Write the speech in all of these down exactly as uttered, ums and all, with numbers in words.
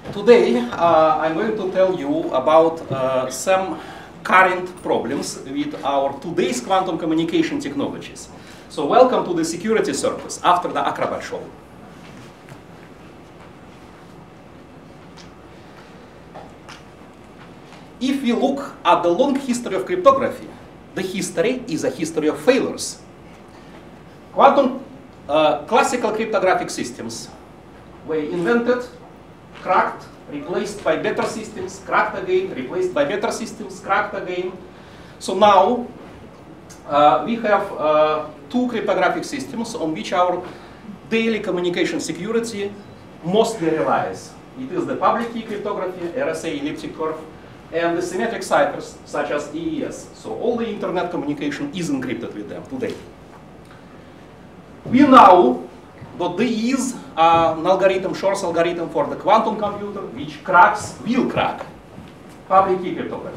Today, uh, I'm going to tell you about uh, some current problems with our today's quantum communication technologies. So welcome to the security circus after the Acrobat show. If we look at the long history of cryptography, the history is a history of failures. Quantum uh, classical cryptographic systems were invented, cracked, replaced by better systems, cracked again, replaced by better systems, cracked again. So now uh, we have uh, two cryptographic systems on which our daily communication security mostly relies. It is the public key cryptography, R S A elliptic curve, and the symmetric ciphers such as E E S. So all the internet communication is encrypted with them today. We know that there is uh, an algorithm, Shor's algorithm for the quantum computer, which cracks, will crack public key cryptography.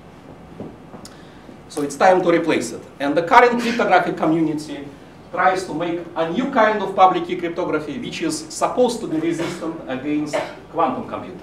So it's time to replace it. And the current cryptographic community tries to make a new kind of public key cryptography, which is supposed to be resistant against quantum computer.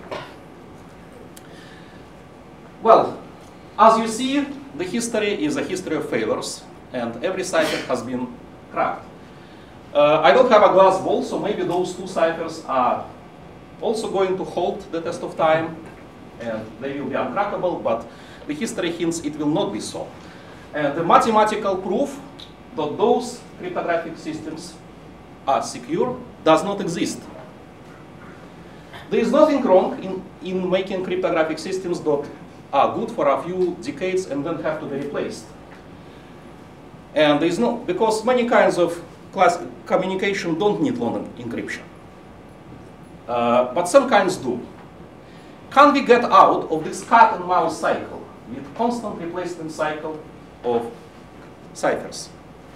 Well, as you see, the history is a history of failures, and every cipher has been cracked. Uh, I don't have a glass ball, so maybe those two ciphers are also going to hold the test of time, and they will be uncrackable, but the history hints it will not be so. And the mathematical proof that those cryptographic systems are secure does not exist. There is nothing wrong in, in making cryptographic systems that are good for a few decades and then have to be replaced. And there is no, because many kinds of class communication don't need long encryption. Uh, but some kinds do. Can we get out of this cat and mouse cycle with constant replacement cycle of ciphers?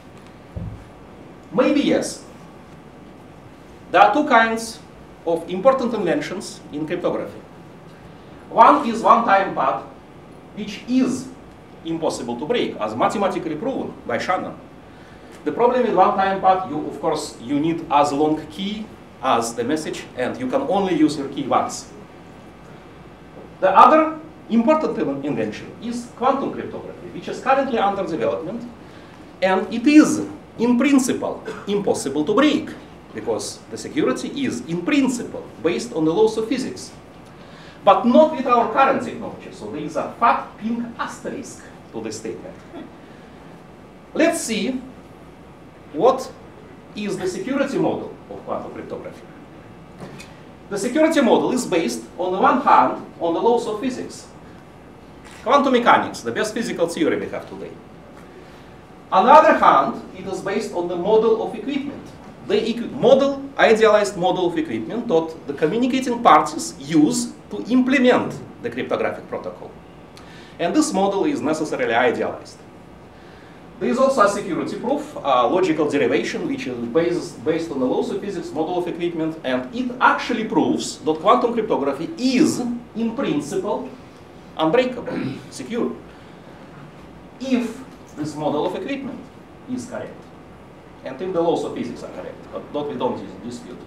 Maybe yes. There are two kinds of important inventions in cryptography. One is one-time pad, which is impossible to break, as mathematically proven by Shanghai. The problem with one-time pad, you, of course, you need as long key as the message, and you can only use your key once. The other important invention is quantum cryptography, which is currently under development, and it is, in principle, impossible to break, because the security is, in principle, based on the laws of physics. But not with our current technology, so there is a fat pink asterisk to this statement. Let's see what is the security model of quantum cryptography. The security model is based, on the one hand, on the laws of physics. Quantum mechanics, the best physical theory we have today. On the other hand, it is based on the model of equipment. The equi model, idealized model of equipment that the communicating parties use to implement the cryptographic protocol. And this model is necessarily idealized. There is also a security proof, a logical derivation, which is based, based on the laws of physics, model of equipment, and it actually proves that quantum cryptography is, in principle, unbreakable, secure, if this model of equipment is correct, and if the laws of physics are correct, but that we don't dispute.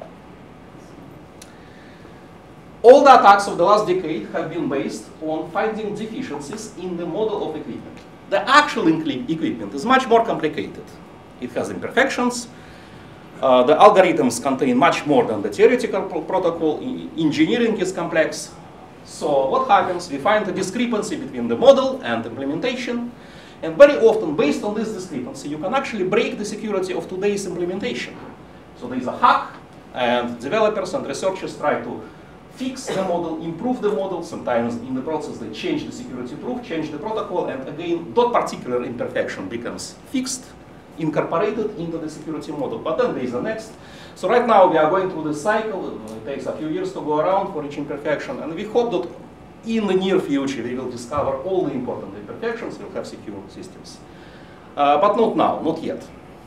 All the attacks of the last decade have been based on finding deficiencies in the model of equipment. The actual equipment is much more complicated. It has imperfections. Uh, the algorithms contain much more than the theoretical pro protocol. I engineering is complex. So what happens? We find a discrepancy between the model and implementation. And very often, based on this discrepancy, you can actually break the security of today's implementation. So there is a hack, and developers and researchers try to fix the model, improve the model. Sometimes in the process they change the security proof, change the protocol, and again, that particular imperfection becomes fixed, incorporated into the security model. But then there is the next. So right now we are going through the cycle. It takes a few years to go around for each imperfection, and we hope that in the near future we will discover all the important imperfections, we'll have secure systems. Uh, but not now, not yet.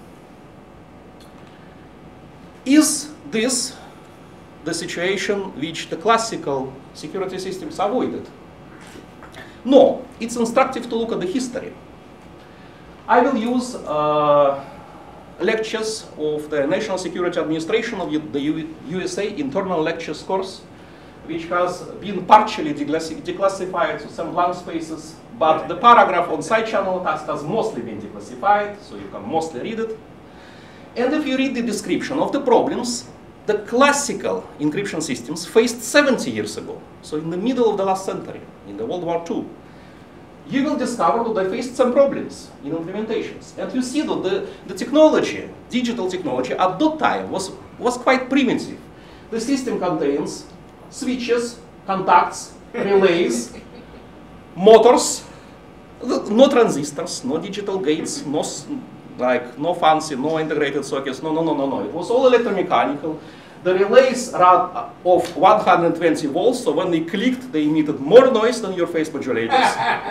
Is this the situation which the classical security systems avoided? No, it's instructive to look at the history. I will use uh, lectures of the National Security Administration of the U S A internal lectures course which has been partially declassified to some blank spaces, but the paragraph on side channel attacks has mostly been declassified, so you can mostly read it. And if you read the description of the problems, the classical encryption systems faced seventy years ago, so in the middle of the last century, in the World War Two, you will discover that they faced some problems in implementations. And you see that the, the technology, digital technology, at that time was, was quite primitive. The system contains switches, contacts, relays, motors, no transistors, no digital gates, no, like, no fancy, no integrated sockets, no, no, no, no, no. It was all electromechanical. The relays ran of one hundred twenty volts, so when they clicked, they emitted more noise than your phase modulators.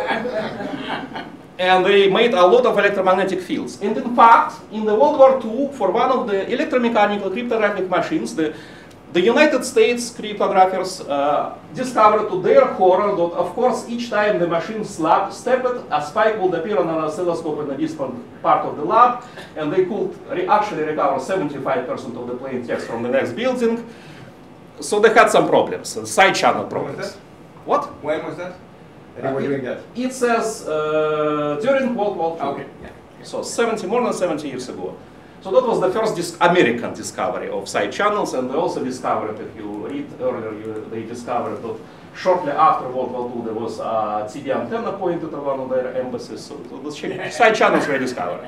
And they made a lot of electromagnetic fields. And in fact, in the World War Two, for one of the electromechanical cryptographic machines, the, the United States cryptographers uh, discovered to their horror that, of course, each time the machine slap, stepped, a spike would appear on an oscilloscope in a distant part of the lab, and they could re actually recover seventy-five percent of the plain text from the next building. So they had some problems, uh, side channel problems. When was that? What? When was that? They were Uh, doing that. It says uh, during World War Two. Okay. Yeah. So seventy, more than seventy years ago. So that was the first dis American discovery of side channels, and they also discovered, if you read earlier, you, they discovered that shortly after World War Two there was a T V antenna pointed at one of their embassies, so, so the ch side channels were discovered.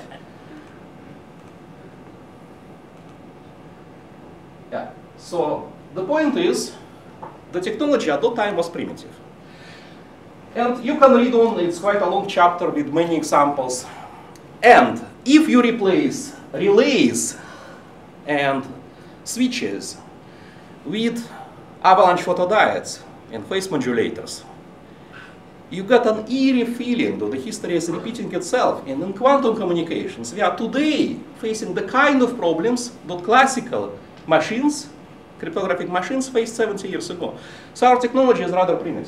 Yeah. So the point is, the technology at that time was primitive. And you can read on, it's quite a long chapter with many examples. And if you replace relays and switches with avalanche photodiodes and phase modulators, you get an eerie feeling that the history is repeating itself. And in quantum communications, we are today facing the kind of problems that classical machines, cryptographic machines, faced seventy years ago. So our technology is rather primitive.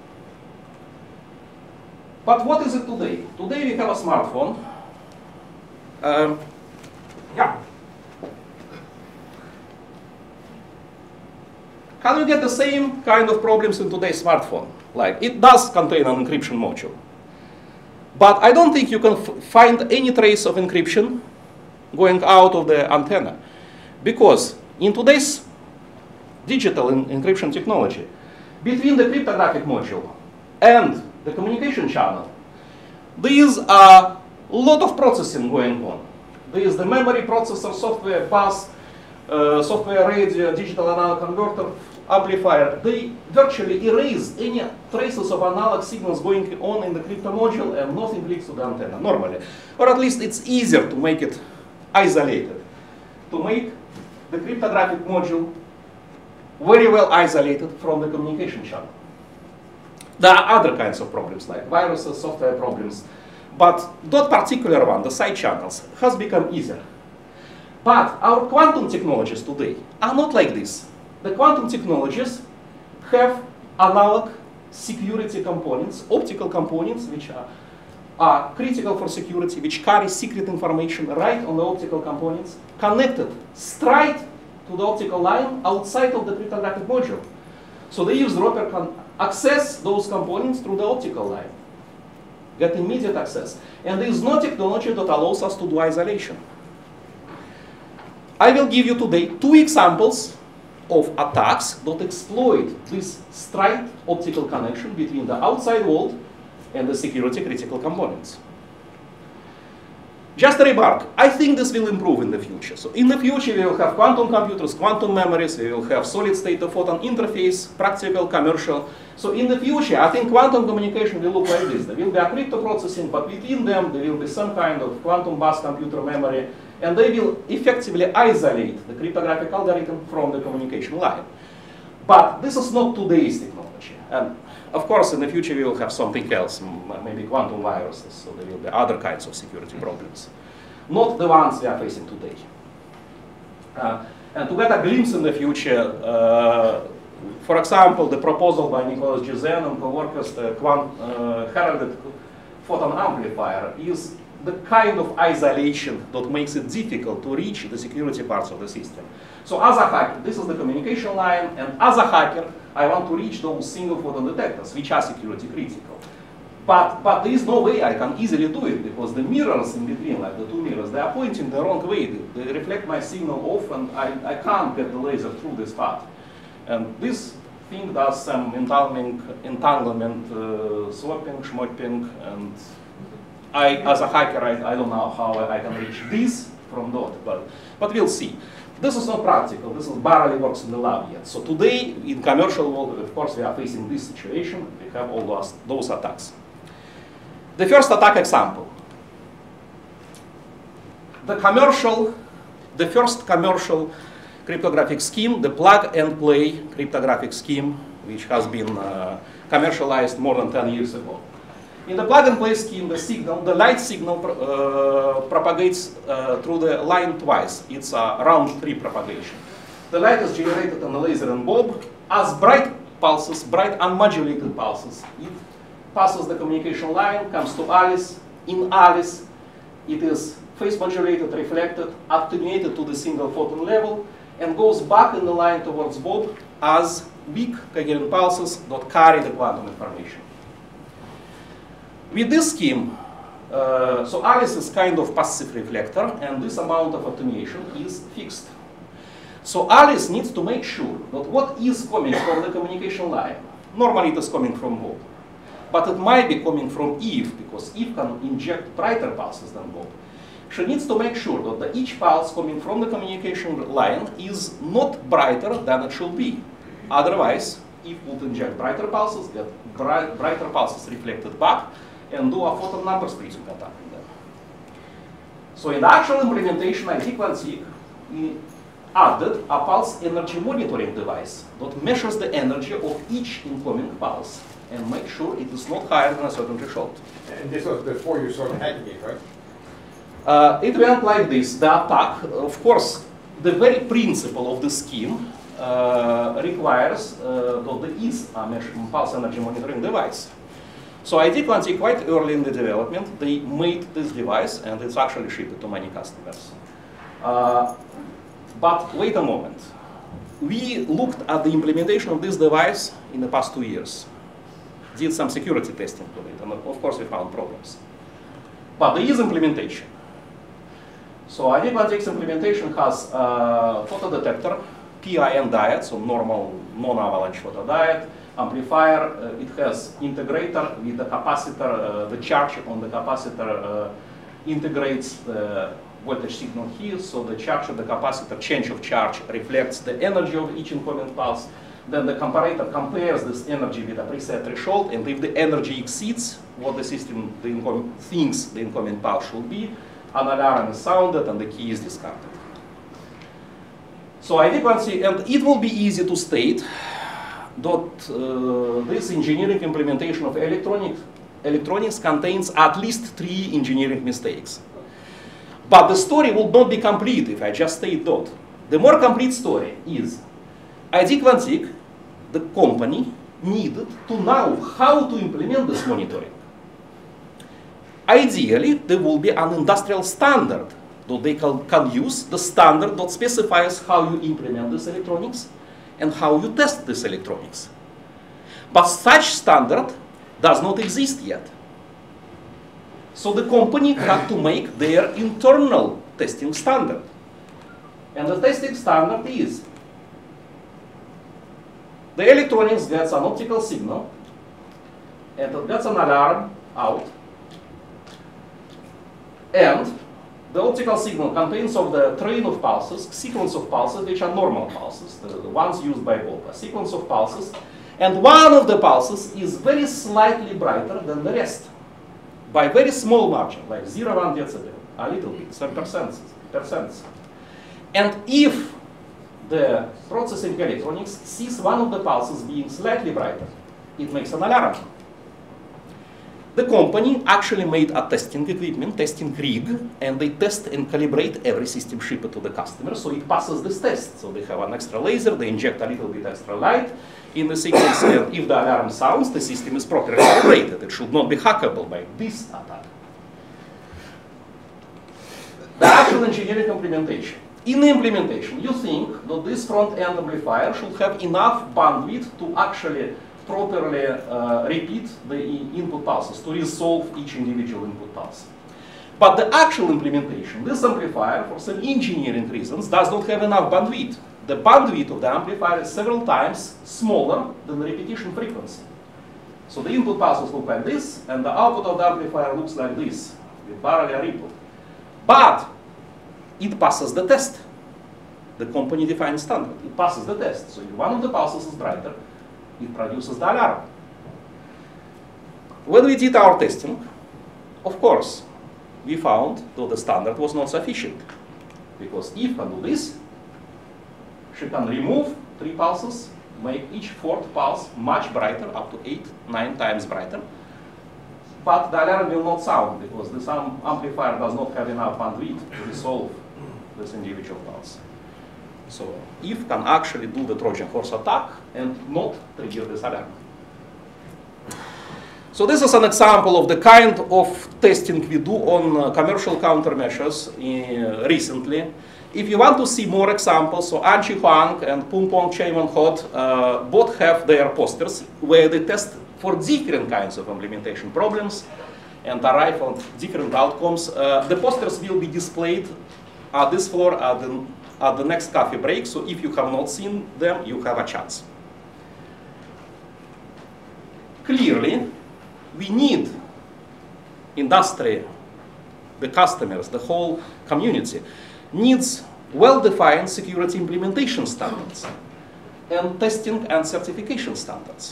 But what is it today? Today we have a smartphone. Um, yeah. Can you get the same kind of problems in today's smartphone? Like, it does contain an encryption module. But I don't think you can f find any trace of encryption going out of the antenna. Because in today's digital en encryption technology, between the cryptographic module and the communication channel, there is a lot of processing going on. There is the memory processor, software bus, uh, software radio, digital analog converter, amplifier. They virtually erase any traces of analog signals going on in the crypto module, and nothing leaks to the antenna normally. Or at least it's easier to make it isolated, to make the cryptographic module very well isolated from the communication channel. There are other kinds of problems like viruses, software problems, but that particular one, the side channels, has become easier. But our quantum technologies today are not like this. The quantum technologies have analog security components, optical components, which are, are critical for security, which carry secret information right on the optical components, connected straight to the optical line outside of the cryptographic module. So the eavesdropper can access those components through the optical line, get immediate access. And there is no technology that allows us to do isolation. I will give you today two examples of attacks that exploit this straight optical connection between the outside world and the security critical components. Just a remark, I think this will improve in the future. So in the future we will have quantum computers, quantum memories, we will have solid state to photon interface, practical, commercial. So in the future, I think quantum communication will look like this. There will be a crypto processing, but within them there will be some kind of quantum bus computer memory, and they will effectively isolate the cryptographic algorithm from the communication line. But this is not today's technology. And of course, in the future we will have something else, maybe quantum viruses, so there will be other kinds of security problems. Not the ones we are facing today. Uh, and to get a glimpse in the future, uh, for example, the proposal by Nicolas Gizen and co-workers, the quant, uh, heralded photon amplifier, is the kind of isolation that makes it difficult to reach the security parts of the system. So as a hacker, this is the communication line, and as a hacker, I want to reach those single photon detectors, which are security critical. But, but there is no way I can easily do it, because the mirrors in between, like the two mirrors, they are pointing the wrong way. They, they reflect my signal off, and I, I can't get the laser through this path. And this thing does some entanglement, entanglement uh, swapping, schmopping, and I, as a hacker, I, I don't know how I can reach this from dot, but, but we'll see. This is not practical. This is barely works in the lab yet. So today, in commercial world, of course, we are facing this situation. We have all those, those attacks. The first attack example. The commercial, the first commercial cryptographic scheme, the plug-and-play cryptographic scheme, which has been uh, commercialized more than ten years ago. In the plug-and-play scheme, the signal, the light signal uh, propagates uh, through the line twice. It's a round-trip propagation. The light is generated on a laser and bulb as bright pulses, bright unmodulated pulses. It passes the communication line, comes to Alice. In Alice, it is phase modulated, reflected, attenuated to the single photon level, and goes back in the line towards Bob as weak coherent pulses that carry the quantum information. With this scheme, uh, so Alice is kind of passive reflector, and this amount of attenuation is fixed. So Alice needs to make sure that what is coming from the communication line, normally it is coming from Bob, but it might be coming from Eve, because Eve can inject brighter pulses than Bob. She needs to make sure that the, each pulse coming from the communication line is not brighter than it should be. Otherwise, Eve would inject brighter pulses, get bright, brighter pulses reflected back, and do a photon number splitting attack in them. So in the actual implementation, I T Quantique, we added a pulse energy monitoring device that measures the energy of each incoming pulse and make sure it is not higher than a certain threshold. And this was before you started hacking it, right? Uh, it went like this. The attack, of course, the very principle of the scheme uh, requires uh, that there is a pulse energy monitoring device. So I T Quantique, quite early in the development, they made this device, and it's actually shipped to many customers. Uh, but wait a moment. We looked at the implementation of this device in the past two years. Did some security testing to it, and of course we found problems. But there is implementation. So I T Quantique's implementation has a photodetector, P I N diode, so normal non-avalanche photodiode, amplifier. Uh, it has integrator with the capacitor. Uh, the charge on the capacitor uh, integrates the voltage signal here, so the charge of the capacitor, change of charge, reflects the energy of each incoming pulse. Then the comparator compares this energy with a preset threshold, and if the energy exceeds what the system the incoming, thinks the incoming pulse should be, an alarm is sounded and the key is discarded. So I T Quantique, and it will be easy to state that uh, this engineering implementation of electronic, electronics contains at least three engineering mistakes. But the story will not be complete if I just state that. The more complete story is I T Quantique, the company, needed to know how to implement this monitoring. Ideally, there will be an industrial standard that they can, can use, the standard that specifies how you implement this electronics and how you test this electronics. But such standard does not exist yet. So the company had to make their internal testing standard. And the testing standard is the electronics gets an optical signal, and it gets an alarm out, and the optical signal contains of the train of pulses, sequence of pulses, which are normal pulses, the, the ones used by Bob, a sequence of pulses, and one of the pulses is very slightly brighter than the rest, by very small margin, like zero point one decibel, a little bit, some percent, percent. And if the processing electronics sees one of the pulses being slightly brighter, it makes an alarm. The company actually made a testing equipment, testing rig, and they test and calibrate every system shipped to the customer, so it passes this test. So they have an extra laser, they inject a little bit extra light in the sequence, and if the alarm sounds, the system is properly calibrated. It should not be hackable by this attack. the actual engineering implementation. In the implementation, you think that this front-end amplifier should have enough bandwidth to actually properly uh, repeat the input pulses, to resolve each individual input pulse. But the actual implementation, this amplifier, for some engineering reasons, does not have enough bandwidth. The bandwidth of the amplifier is several times smaller than the repetition frequency. So the input pulses look like this, and the output of the amplifier looks like this, with barely a ripple. But it passes the test, the company-defined standard. It passes the test. So if one of the pulses is brighter, it produces the alarm. When we did our testing, of course, we found that the standard was not sufficient. Because Eve can do this, she can remove three pulses, make each fourth pulse much brighter, up to eight, nine times brighter. But the alarm will not sound, because this am amplifier does not have enough bandwidth to resolve this individual pulse. So Eve can actually do the Trojan horse attack and not trigger this alarm. So this is an example of the kind of testing we do on uh, commercial countermeasures uh, recently. If you want to see more examples, so Anchi Huang and Pumpong Chaimon Hot uh, both have their posters where they test for different kinds of implementation problems and arrive at different outcomes. Uh, the posters will be displayed at this floor at the, at the next coffee break, so if you have not seen them, you have a chance. Clearly, we need industry, the customers, the whole community, needs well-defined security implementation standards and testing and certification standards.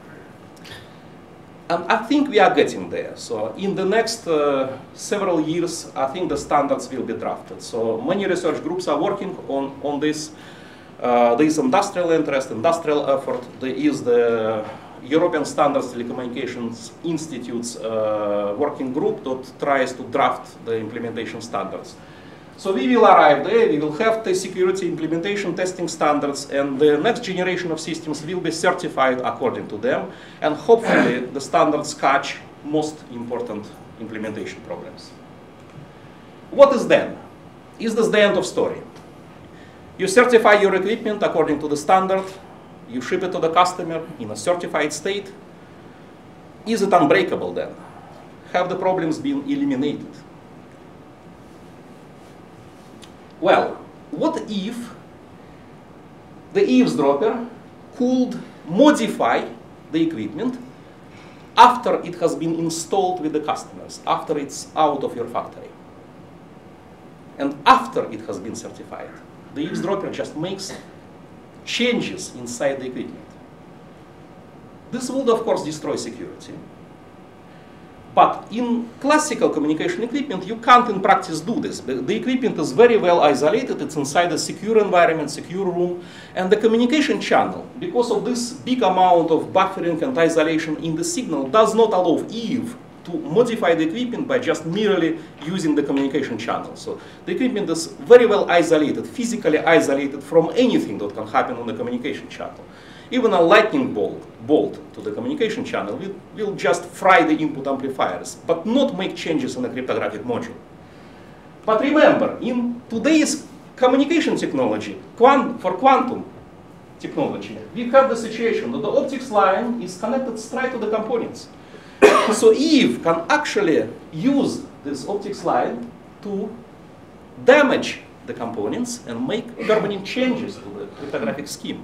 And I think we are getting there. So in the next uh, several years, I think the standards will be drafted. So many research groups are working on, on this. Uh, there is industrial interest, industrial effort. There is the European Standards Telecommunications Institute's uh, working group that tries to draft the implementation standards. So we will arrive there, we will have the security implementation testing standards, and the next generation of systems will be certified according to them, and hopefully the standards catch most important implementation problems. What is then? Is this the end of story? You certify your equipment according to the standard, you ship it to the customer in a certified state. Is it unbreakable then? Have the problems been eliminated? Well, what if the eavesdropper could modify the equipment after it has been installed with the customers, after it's out of your factory, and after it has been certified? The eavesdropper just makes changes inside the equipment. This would, of course, destroy security. But in classical communication equipment, you can't in practice do this. The, the equipment is very well isolated. It's inside a secure environment, secure room. And the communication channel, because of this big amount of buffering and isolation in the signal, does not allow Eve to modify the equipment by just merely using the communication channel. So the equipment is very well isolated, physically isolated from anything that can happen on the communication channel. Even a lightning bolt, bolt to the communication channel will, will just fry the input amplifiers, but not make changes in the cryptographic module. But remember, in today's communication technology, quant for quantum technology, we have the situation that the optics line is connected straight to the components. So Eve can actually use this optics line to damage the components and make permanent changes to the cryptographic scheme.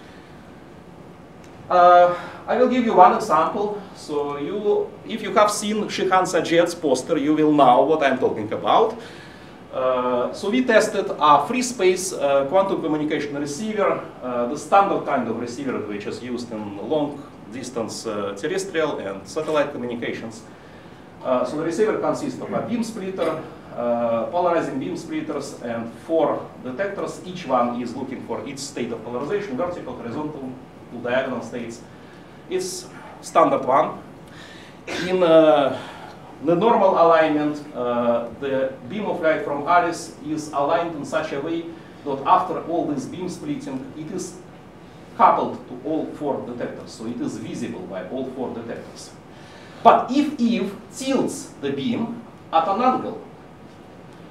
Uh, I will give you one example. So you, if you have seen Shihan Sajed's poster, you will know what I'm talking about. Uh, so we tested a free space uh, quantum communication receiver, uh, the standard kind of receiver which is used in long distance uh, terrestrial and satellite communications. Uh, so the receiver consists of a beam splitter, uh, polarizing beam splitters, and four detectors. Each one is looking for its state of polarization, vertical, horizontal, two diagonal states. It's standard one. In uh, the normal alignment, uh, the beam of light from Alice is aligned in such a way that after all this beam splitting, it is coupled to all four detectors, so it is visible by all four detectors. But if Eve tilts the beam at an angle,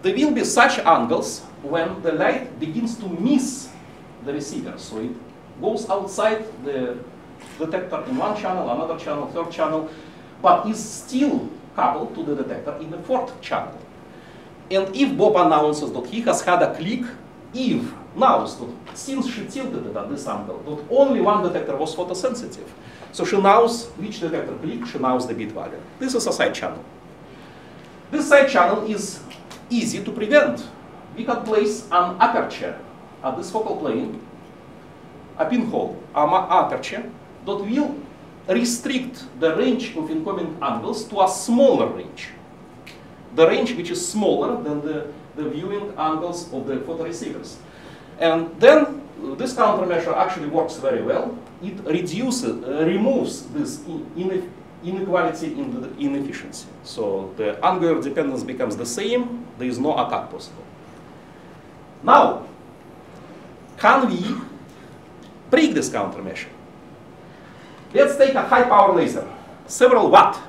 there will be such angles when the light begins to miss the receiver. So it goes outside the detector in one channel, another channel, third channel, but is still coupled to the detector in the fourth channel. And if Bob announces that he has had a click, Eve knows that since she tilted it at this angle, that only one detector was photosensitive. So she knows which detector clicked, she knows the bit value. This is a side channel. This side channel is easy to prevent. We can place an aperture at this focal plane, a pinhole, an aperture, that will restrict the range of incoming angles to a smaller range. The range which is smaller than the, the viewing angles of the photoreceivers. And then uh, this countermeasure actually works very well. It reduces, uh, removes this in inequality in the inefficiency. So the angular dependence becomes the same. There is no attack possible. Now, can we break this countermeasure? Let's take a high power laser, several watt,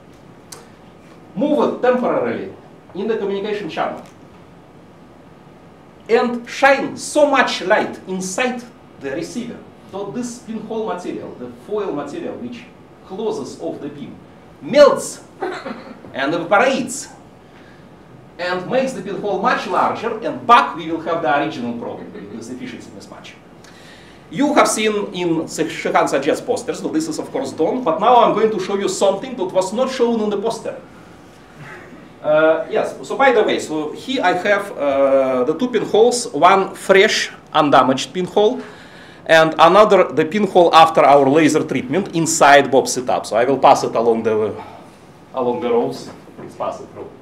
move it temporarily in the communication channel, and shine so much light inside the receiver that this pinhole material, the foil material which closes off the beam, melts and evaporates and makes the pinhole much larger, and back we will have the original problem with this efficiency mismatch. You have seen in Shehan Sajjad's posters that this is of course done, but now I'm going to show you something that was not shown in the poster. Uh, yes, so by the way, so here I have uh, the two pinholes, one fresh, undamaged pinhole, and another, the pinhole after our laser treatment inside Bob's setup. So I will pass it along the, along the rows. Please pass it through.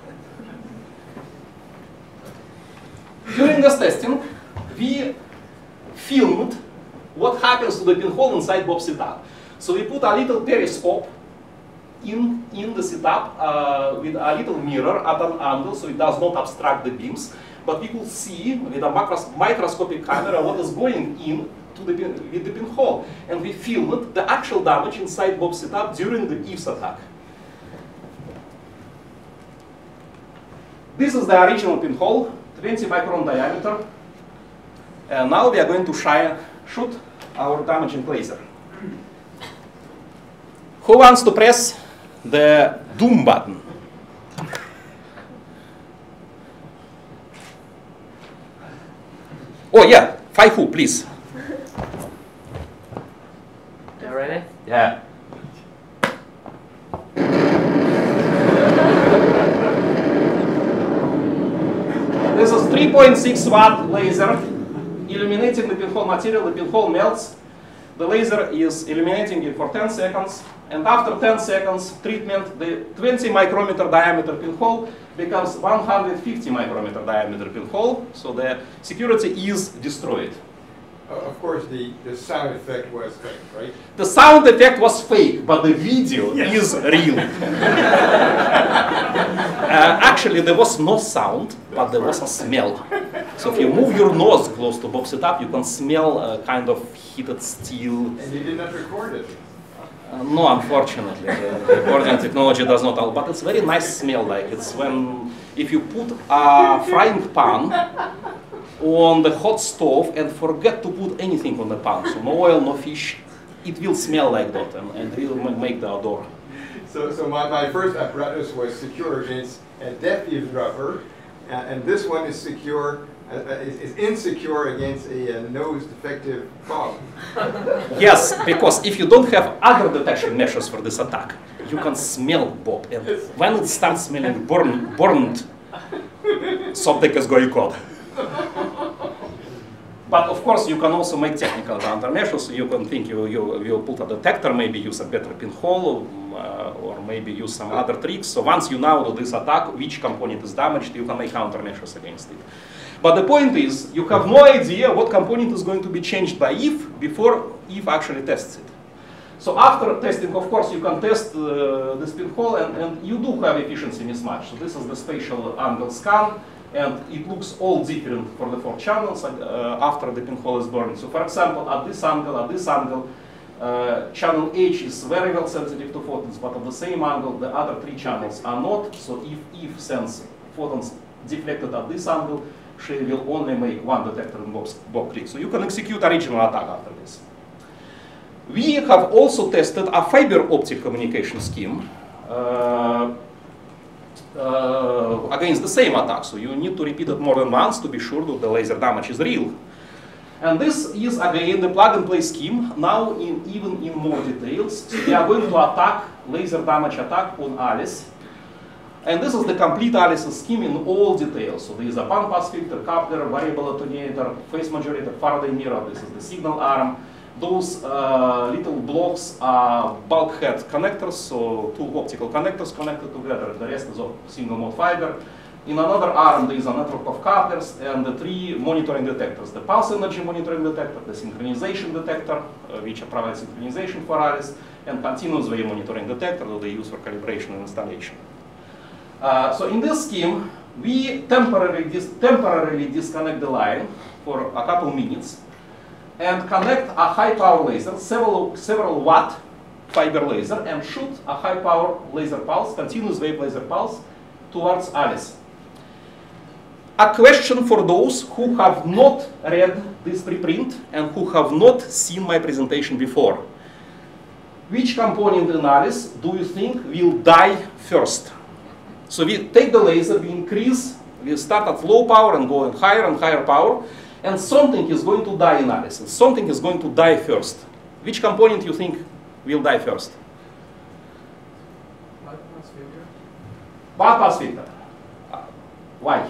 During this testing, we filmed what happens to the pinhole inside Bob's setup. So we put a little periscope in, in the setup uh, with a little mirror at an angle so it does not obstruct the beams. But we could see with a macros microscopic camera what is going in to the pin with the pinhole. And we filmed the actual damage inside Bob's setup during the Eve's attack. This is the original pinhole, twenty micron diameter. And now we are going to shine, shoot our damaging laser. Who wants to press the doom button? Oh yeah, Faihu, please. You ready? Yeah. This is three point six watt laser illuminating the pinhole material. The pinhole melts. The laser is illuminating it for ten seconds. And after ten seconds treatment, the twenty micrometer diameter pinhole becomes one hundred fifty micrometer diameter pinhole. So the security is destroyed. Uh, of course, the, the sound effect was fake, right? The sound effect was fake, but the video yes. is real. uh, actually, there was no sound, but there was a smell. So if you move your nose close to box it up, you can smell a kind of heated steel. And you did not record it? Uh, no, unfortunately, the recording technology does not allow. But it's very nice smell. Like it's when if you put a frying pan on the hot stove and forget to put anything on the pan, so no oil, no fish, it will smell like that and, and it will make the odor. So, so my, my first apparatus was secure against a deaf eavesdropper, uh, and this one is secure, uh, is, is insecure against a, a nose defective Bob. Yes, because if you don't have other detection measures for this attack, you can smell Bob, and when it starts smelling burn, burned, something is going on. But of course, you can also make technical countermeasures. You can think you, you, you put a detector, maybe use a better pinhole, uh, or maybe use some other tricks. So once you know this attack, which component is damaged, you can make countermeasures against it. But the point is, you have no idea what component is going to be changed by Eve before Eve actually tests it. So after testing, of course, you can test uh, this pinhole, and, and you do have efficiency mismatch. So this is the spatial angle scan. And it looks all different for the four channels uh, after the pinhole is burned. So for example, at this angle, at this angle, uh, channel H is very well sensitive to photons, but at the same angle, the other three channels are not. So if Eve sends photons deflected at this angle, she will only make one detector in box, box click. So you can execute original attack after this. We have also tested a fiber optic communication scheme uh, uh, against the same attack. So you need to repeat it more than once to be sure that the laser damage is real. And this is again the plug-and-play scheme, now in, even in more details. So we are going to attack, laser damage attack on Alice. And this is the complete Alice scheme in all details. So there is a bandpass filter, coupler, variable attenuator, phase modulator, Faraday mirror. This is the signal arm. Those uh, little blocks are bulkhead connectors, so two optical connectors connected together. The rest is of single mode fiber. In another arm, there is a network of couplers and the three monitoring detectors. The pulse energy monitoring detector, the synchronization detector, uh, which provides synchronization for Alice, and continuous wave monitoring detector that they use for calibration and installation. Uh, so in this scheme, we temporarily, dis temporarily disconnect the line for a couple minutes and connect a high power laser, several, several watt fiber laser, and shoot a high power laser pulse, continuous wave laser pulse, towards Alice. A question for those who have not read this preprint and who have not seen my presentation before. Which component in Alice do you think will die first? So we take the laser, we increase, we start at low power and go at higher and higher power, and something is going to die in Alice, and something is going to die first. Which component you think will die first? Bandpass filter. Bandpass filter. Uh, why?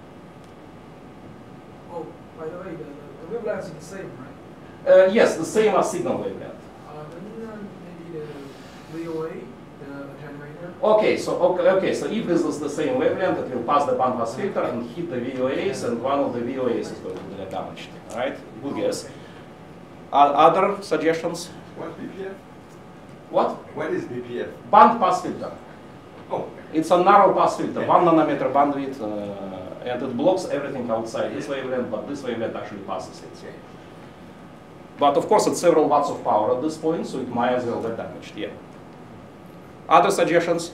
Oh, by the way, the, the wavelength is the same, right? Uh, yes, the same as signal wavelength. Uh, then uh, maybe the V O A, the attenuator. Okay, so okay, okay, so if this is the same wavelength, it will pass the bandpass filter and hit the V O As, and one of the V O As is going to get damaged. All right, good guess. Uh, other suggestions? What's B P F? What? What is B P F? Bandpass filter. Oh. It's a narrow pass filter, one nanometer bandwidth, uh, and it blocks everything outside this wavelength, but this wavelength actually passes it. So. But of course, it's several watts of power at this point, so it might as well get damaged. Yeah. Other suggestions?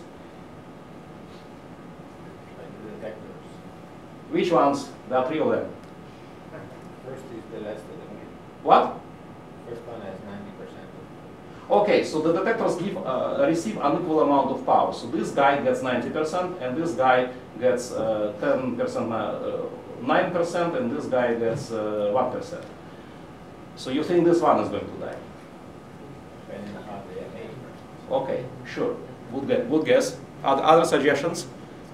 Detectors. Which ones? There are three of them. First is the less than the What? first one has ninety percent. Okay, so the detectors give, uh, receive unequal amount of power. So this guy gets ninety percent, and this guy gets uh, ten percent, uh, nine percent, and this guy gets uh, one percent. So you think this one is going to die? Depending on how they are made. Okay, sure. Good, guess. Good guess. Other, other suggestions?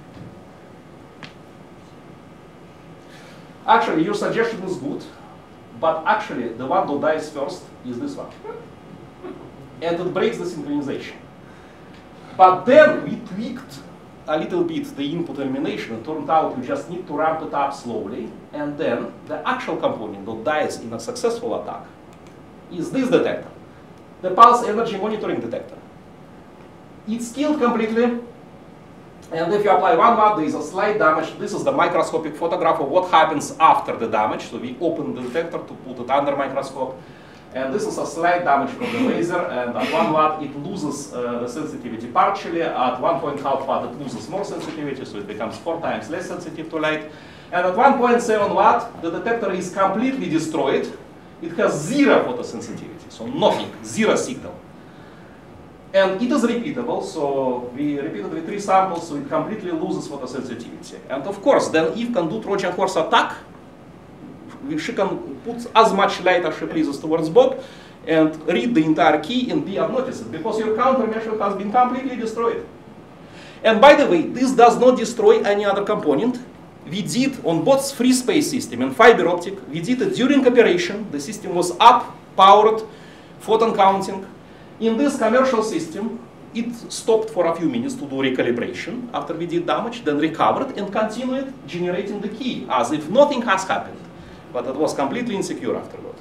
Actually, your suggestion is good, but actually the one that dies first is this one. And it breaks the synchronization. But then we tweaked a little bit the input elimination. It turned out you just need to ramp it up slowly, and then the actual component that dies in a successful attack is this detector, the pulse energy monitoring detector. It's killed completely, and if you apply one watt, there is a slight damage. This is the microscopic photograph of what happens after the damage. So we open the detector to put it under microscope. And this is a slight damage from the laser, and at one watt it loses uh, the sensitivity partially. At one point five watt it loses more sensitivity, so it becomes four times less sensitive to light. And at one point seven watt, the detector is completely destroyed. It has zero photosensitivity, so nothing, zero signal. And it is repeatable, so we repeated with three samples, so it completely loses photosensitivity. And of course, then if can do Trojan horse attack, she can put as much light as she pleases towards Bob and read the entire key and be unnoticed, because your countermeasure has been completely destroyed. And by the way, this does not destroy any other component. We did on both free space system and fiber optic, we did it during operation. The system was up, powered, photon counting. In this commercial system, it stopped for a few minutes to do recalibration after we did damage, then recovered and continued generating the key as if nothing has happened. But it was completely insecure afterward.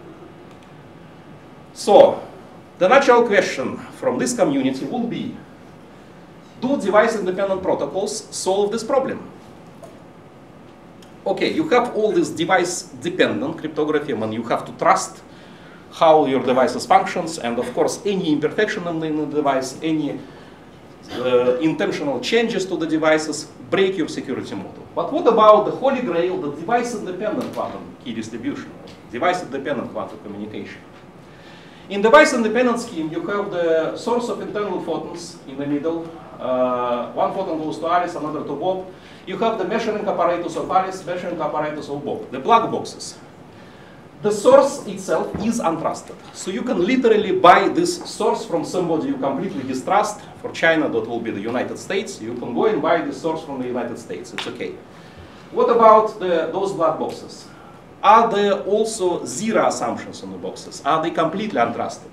So, the natural question from this community will be, do device-independent protocols solve this problem? Okay, you have all this device-dependent cryptography, and you have to trust how your devices functions, and of course, any imperfection in the device, any uh, intentional changes to the devices, break your security model. But what about the holy grail, the device-independent quantum key distribution, device-independent quantum communication? In device-independent scheme, you have the source of internal photons in the middle. Uh, one photon goes to Alice, another to Bob. You have the measuring apparatus of Alice, measuring apparatus of Bob, the black boxes. The source itself is untrusted. So you can literally buy this source from somebody you completely distrust. For China, that will be the United States. You can go and buy this source from the United States. It's okay. What about the, those black boxes? Are there also zero assumptions on the boxes? Are they completely untrusted?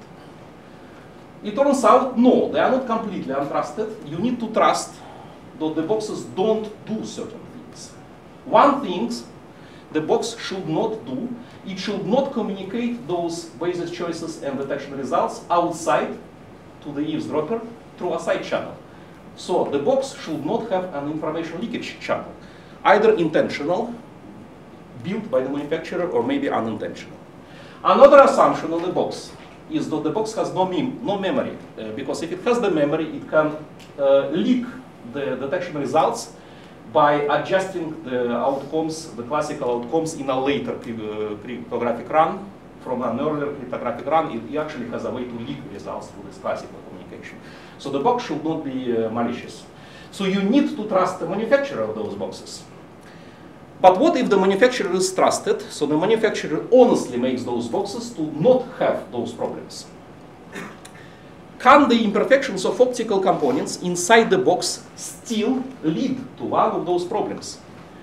It turns out, no, they are not completely untrusted. You need to trust that the boxes don't do certain things. One thing the box should not do, it should not communicate those basis choices and detection results outside to the eavesdropper through a side channel. So the box should not have an information leakage channel, either intentional, built by the manufacturer, or maybe unintentional. Another assumption on the box is that the box has no, mem no memory, uh, because if it has the memory, it can uh, leak the detection results by adjusting the outcomes, the classical outcomes, in a later cryptographic run. From an earlier cryptographic run, it, it actually has a way to leak results through this classical communication. So the box should not be uh, malicious. So you need to trust the manufacturer of those boxes. But what if the manufacturer is trusted, so the manufacturer honestly makes those boxes to not have those problems? Can the imperfections of optical components inside the box still lead to one of those problems?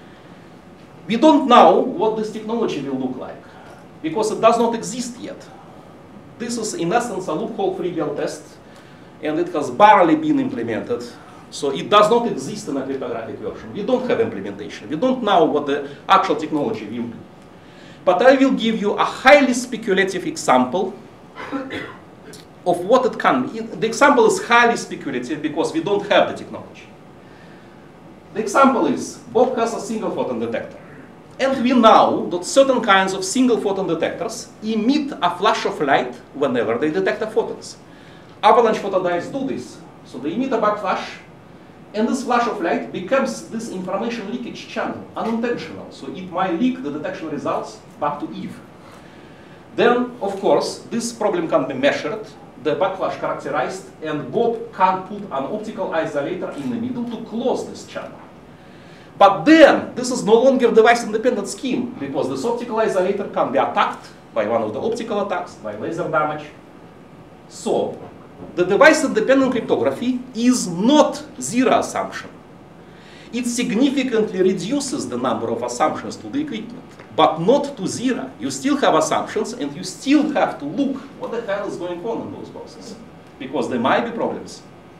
We don't know what this technology will look like, because it does not exist yet. This is, in essence, a loophole-free real test, and it has barely been implemented. So it does not exist in a cryptographic version. We don't have implementation. We don't know what the actual technology will be. But I will give you a highly speculative example of what it can be. The example is highly speculative because we don't have the technology. The example is, Bob has a single photon detector. And we know that certain kinds of single photon detectors emit a flash of light whenever they detect the photons. Avalanche photodiodes do this. So they emit a backflash, and this flash of light becomes this information leakage channel, unintentional. So it might leak the detection results back to Eve. Then, of course, this problem can be measured, the backflash characterized, and Bob can put an optical isolator in the middle to close this channel. But then, this is no longer device-independent scheme, because this optical isolator can be attacked by one of the optical attacks, by laser damage. So, the device-independent cryptography is not zero assumption. It significantly reduces the number of assumptions to the equipment, but not to zero. You still have assumptions, and you still have to look what the hell is going on in those boxes, because there might be problems.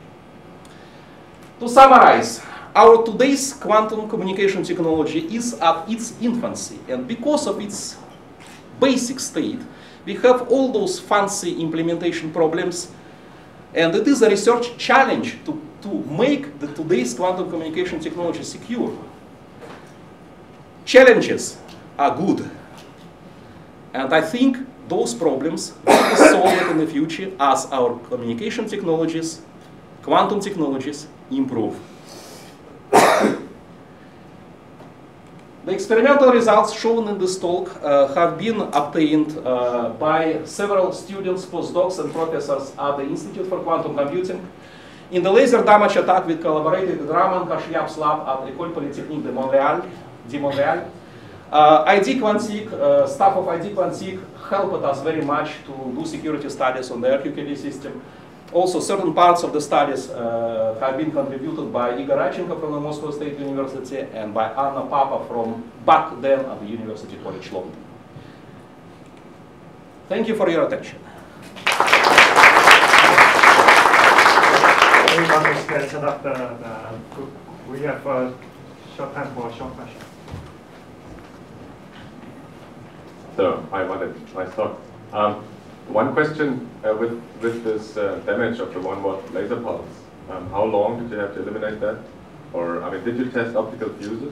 To summarize, our today's quantum communication technology is at its infancy, and because of its basic state, we have all those fancy implementation problems. And it is a research challenge to, to make the today's quantum communication technology secure. Challenges are good. And I think those problems will be solved in the future as our communication technologies, quantum technologies, improve. The experimental results shown in this talk uh, have been obtained uh, by several students, postdocs, and professors at the Institute for Quantum Computing. In the laser damage attack, we collaborated with Raman Kashyap's lab at École Polytechnique de Montréal. De Montréal. Uh, I D Quantique, uh, staff of I D Quantique helped us very much to do security studies on the R Q K D system. Also, certain parts of the studies uh, have been contributed by Igor Radchenko from the Moscow State University and by Anna Papa from back then at the University College London. Thank you for your attention. Everyone is uh, set up the, the, we have a short time for a short question. So, I wanted to try start. Um, One question uh, with, with this uh, damage of the one watt laser pulse. Um, how long did you have to eliminate that? Or, I mean, did you test optical fuses?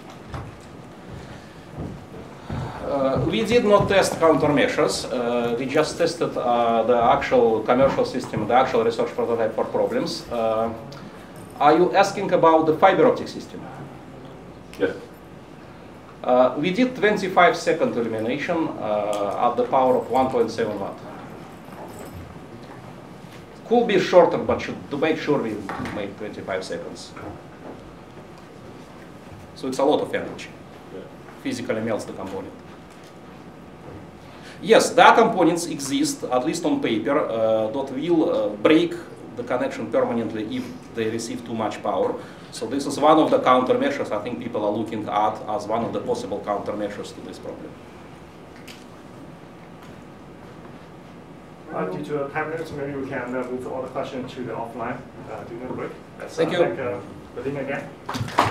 Uh, we did not test countermeasures. Uh, we just tested uh, the actual commercial system, the actual research prototype for problems. Uh, Are you asking about the fiber optic system? Yes. Uh, we did twenty-five second elimination uh, at the power of one point seven watt. Could be shorter, but should, to make sure we make twenty-five seconds. So it's a lot of energy. Yeah. Physically melts the component. Yes, there are components exist, at least on paper, uh, that will uh, break the connection permanently if they receive too much power. So this is one of the countermeasures I think people are looking at as one of the possible countermeasures to this problem. Uh, due to time limits, maybe we can uh, move all the questions to the offline uh, during the break. Let's, Thank uh, you. Thank uh, Vadim again.